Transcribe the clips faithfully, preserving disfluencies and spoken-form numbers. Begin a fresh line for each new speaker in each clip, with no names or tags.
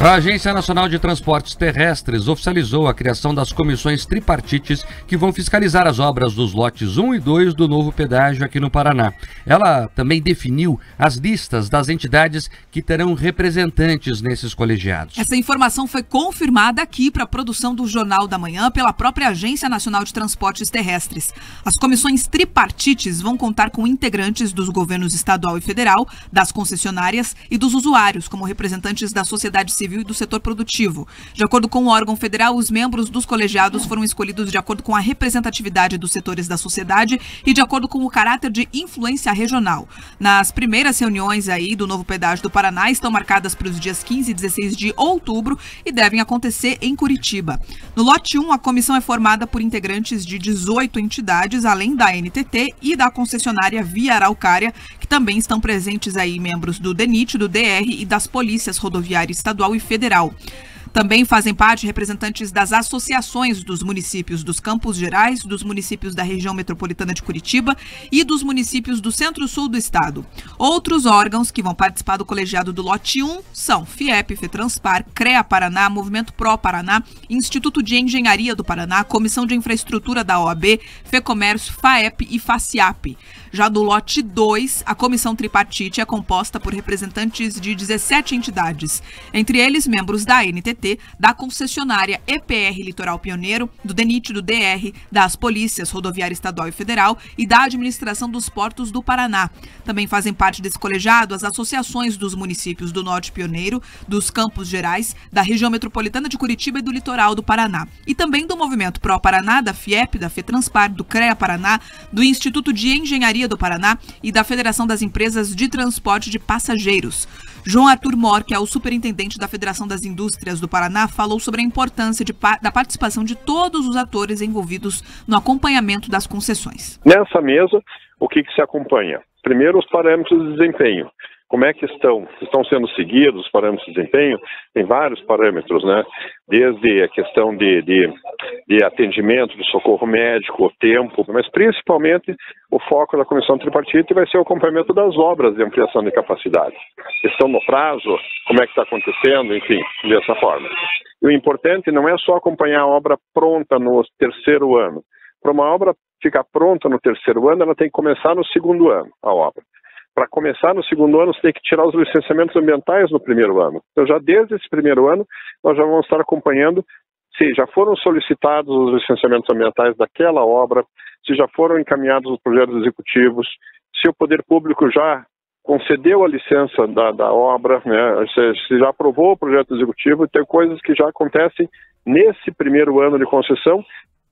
A Agência Nacional de Transportes Terrestres oficializou a criação das comissões tripartites que vão fiscalizar as obras dos lotes um e dois do novo pedágio aqui no Paraná. Ela também definiu as listas das entidades que terão representantes nesses colegiados.
Essa informação foi confirmada aqui para a produção do Jornal da Manhã pela própria Agência Nacional de Transportes Terrestres. As comissões tripartites vão contar com integrantes dos governos estadual e federal, das concessionárias e dos usuários, como representantes da sociedade civil e do setor produtivo. De acordo com o órgão federal, os membros dos colegiados foram escolhidos de acordo com a representatividade dos setores da sociedade e de acordo com o caráter de influência regional. Nas primeiras reuniões aí do novo pedágio do Paraná estão marcadas para os dias quinze e dezesseis de outubro e devem acontecer em Curitiba. No lote um, a comissão é formada por integrantes de dezoito entidades, além da N T T e da concessionária Via Araucária, que também estão presentes aí membros do DENIT, do D R e das polícias rodoviária estadual e federal. Também fazem parte representantes das associações dos municípios dos Campos Gerais, dos municípios da região metropolitana de Curitiba e dos municípios do centro-sul do estado. Outros órgãos que vão participar do colegiado do lote um são FIEP, FETRANSPAR, CREA Paraná, Movimento Pro Paraná, Instituto de Engenharia do Paraná, Comissão de Infraestrutura da O A B, FEComércio, FAEP e FACIAP. Já do lote dois, a comissão tripartite é composta por representantes de dezessete entidades, entre eles membros da N T T, da concessionária E P R Litoral Pioneiro, do DENIT, do D R, das polícias rodoviária estadual e federal e da administração dos portos do Paraná. Também fazem parte desse colegiado as associações dos municípios do Norte Pioneiro, dos Campos Gerais, da região metropolitana de Curitiba e do litoral do Paraná. E também do Movimento Pro Paraná, da FIEP, da FETRANSPAR, do CREA Paraná, do Instituto de Engenharia do Paraná e da Federação das Empresas de Transporte de Passageiros. João Arthur Mor, que é o superintendente da Federação das Indústrias do Paraná, falou sobre a importância de, da participação de todos os atores envolvidos no acompanhamento das concessões.
Nessa mesa, o que, que se acompanha? Primeiro, os parâmetros de desempenho. Como é que estão? Estão sendo seguidos os parâmetros de desempenho? Tem vários parâmetros, né? Desde a questão de, de, de atendimento, de socorro médico, o tempo, mas principalmente o foco da comissão tripartite vai ser o acompanhamento das obras de ampliação de capacidade. Estão no prazo? Como é que está acontecendo? Enfim, dessa forma. E o importante não é só acompanhar a obra pronta no terceiro ano. Para uma obra ficar pronta no terceiro ano, ela tem que começar no segundo ano, a obra. Para começar no segundo ano, você tem que tirar os licenciamentos ambientais no primeiro ano. Então, já desde esse primeiro ano, nós já vamos estar acompanhando se já foram solicitados os licenciamentos ambientais daquela obra, se já foram encaminhados os projetos executivos, se o poder público já concedeu a licença da, da obra, né, se, se já aprovou o projeto executivo. Tem coisas que já acontecem nesse primeiro ano de concessão.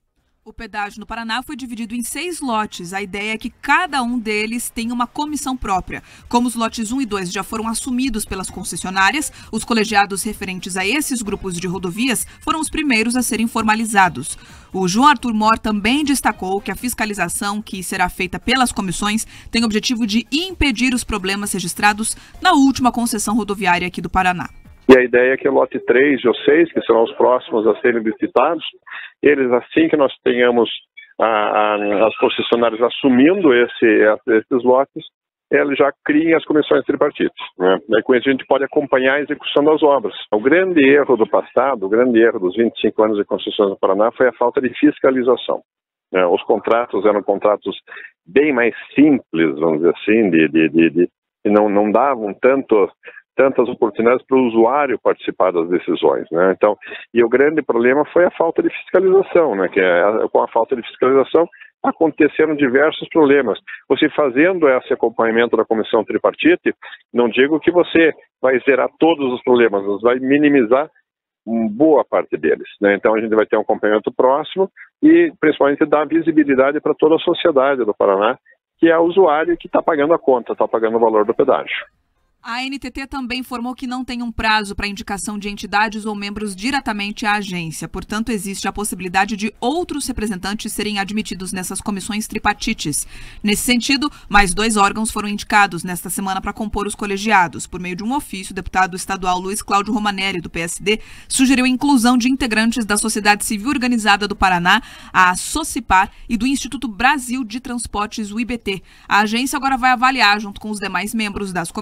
O pedágio no Paraná foi dividido em seis lotes. A ideia é que cada um deles tenha uma comissão própria. Como os lotes um e dois já foram assumidos pelas concessionárias, os colegiados referentes a esses grupos de rodovias foram os primeiros a serem formalizados. O João Arthur Mor também destacou que a fiscalização que será feita pelas comissões tem o objetivo de impedir os problemas registrados na última concessão rodoviária aqui do Paraná.
E a ideia é que o lote três e o seis, que serão os próximos a serem licitados, eles, assim que nós tenhamos a, a, as concessionárias assumindo esse, esses lotes, eles já criem as comissões tripartites, né? Daí com isso a gente pode acompanhar a execução das obras. O grande erro do passado, o grande erro dos vinte e cinco anos de concessões no Paraná foi a falta de fiscalização. Né? Os contratos eram contratos bem mais simples, vamos dizer assim, de, de, de, de, e não, não davam tanto... tantas oportunidades para o usuário participar das decisões, né? Então, e o grande problema foi a falta de fiscalização, né? Que é, com a falta de fiscalização aconteceram diversos problemas. Você fazendo esse acompanhamento da comissão tripartite, não digo que você vai zerar todos os problemas, mas vai minimizar boa parte deles, né? Então a gente vai ter um acompanhamento próximo e principalmente dar visibilidade para toda a sociedade do Paraná, que é o usuário que está pagando a conta, está pagando o valor do pedágio.
A N T T também informou que não tem um prazo para indicação de entidades ou membros diretamente à agência. Portanto, existe a possibilidade de outros representantes serem admitidos nessas comissões tripartites. Nesse sentido, mais dois órgãos foram indicados nesta semana para compor os colegiados. Por meio de um ofício, o deputado estadual Luiz Cláudio Romanelli, do P S D, sugeriu a inclusão de integrantes da Sociedade Civil Organizada do Paraná, a SOCIPAR, e do Instituto Brasil de Transportes, o I B T. A agência agora vai avaliar, junto com os demais membros das comissões,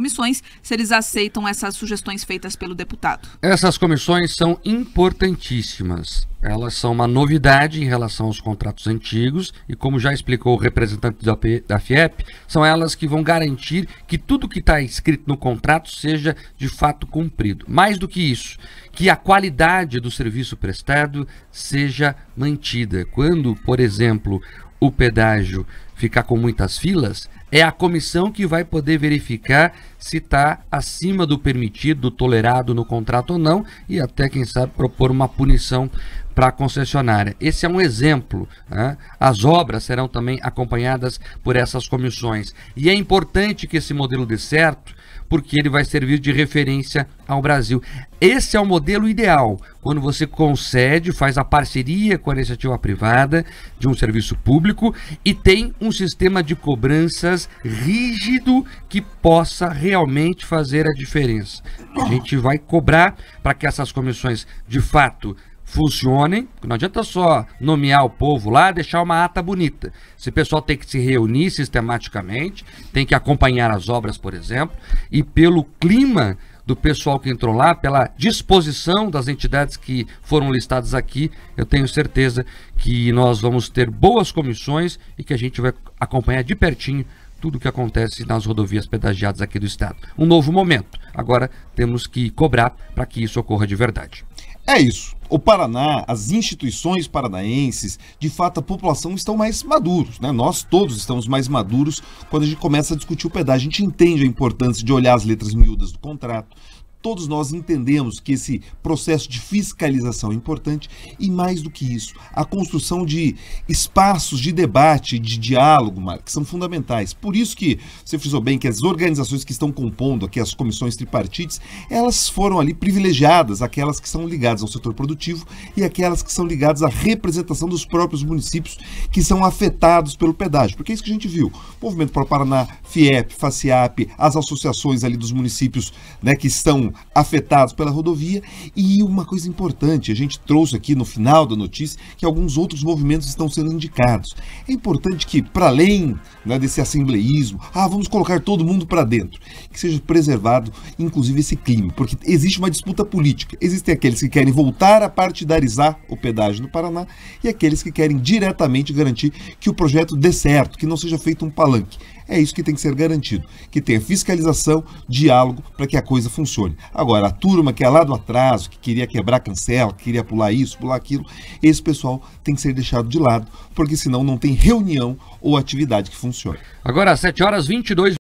se eles aceitam essas sugestões feitas pelo deputado.
Essas comissões são importantíssimas. Elas são uma novidade em relação aos contratos antigos e, como já explicou o representante da FIEP, são elas que vão garantir que tudo que está escrito no contrato seja de fato cumprido. Mais do que isso, que a qualidade do serviço prestado seja mantida. Quando, por exemplo, o pedágio ficar com muitas filas, é a comissão que vai poder verificar se está acima do permitido, do tolerado no contrato ou não, e até, quem sabe, propor uma punição para a concessionária. Esse é um exemplo, né? As obras serão também acompanhadas por essas comissões. E é importante que esse modelo dê certo, porque ele vai servir de referência ao Brasil. Esse é o modelo ideal, quando você concede, faz a parceria com a iniciativa privada de um serviço público e tem um sistema de cobranças rígido que possa realmente fazer a diferença. A gente vai cobrar para que essas comissões, de fato, funcionem. Não adianta só nomear o povo lá, deixar uma ata bonita. Esse pessoal tem que se reunir sistematicamente, tem que acompanhar as obras, por exemplo, e pelo clima do pessoal que entrou lá, pela disposição das entidades que foram listadas aqui, eu tenho certeza que nós vamos ter boas comissões e que a gente vai acompanhar de pertinho tudo o que acontece nas rodovias pedagiadas aqui do estado. Um novo momento. Agora temos que cobrar para que isso ocorra de verdade.
É isso. O Paraná, as instituições paranaenses, de fato a população estão mais maduros, né? Nós todos estamos mais maduros quando a gente começa a discutir o pedágio. A gente entende a importância de olhar as letras miúdas do contrato. Todos nós entendemos que esse processo de fiscalização é importante e, mais do que isso, a construção de espaços de debate, de diálogo, Marcos, que são fundamentais. Por isso que você frisou bem que as organizações que estão compondo aqui as comissões tripartites, elas foram ali privilegiadas, aquelas que são ligadas ao setor produtivo e aquelas que são ligadas à representação dos próprios municípios que são afetados pelo pedágio. Porque é isso que a gente viu. Movimento para o Paraná, FIEP, FACIAP, as associações ali dos municípios, né, que estão afetados pela rodovia. E uma coisa importante, a gente trouxe aqui no final da notícia que alguns outros movimentos estão sendo indicados. É importante que, para além, né, desse assembleísmo, ah, vamos colocar todo mundo para dentro, que seja preservado, inclusive, esse clima, porque existe uma disputa política. Existem aqueles que querem voltar a partidarizar o pedágio no Paraná e aqueles que querem diretamente garantir que o projeto dê certo, que não seja feito um palanque. É isso que tem que ser garantido, que tenha fiscalização, diálogo, para que a coisa funcione. Agora, a turma que é lá do atraso, que queria quebrar cancela, que queria pular isso, pular aquilo, esse pessoal tem que ser deixado de lado, porque senão não tem reunião ou atividade que funcione.
Agora, às sete horas e vinte e dois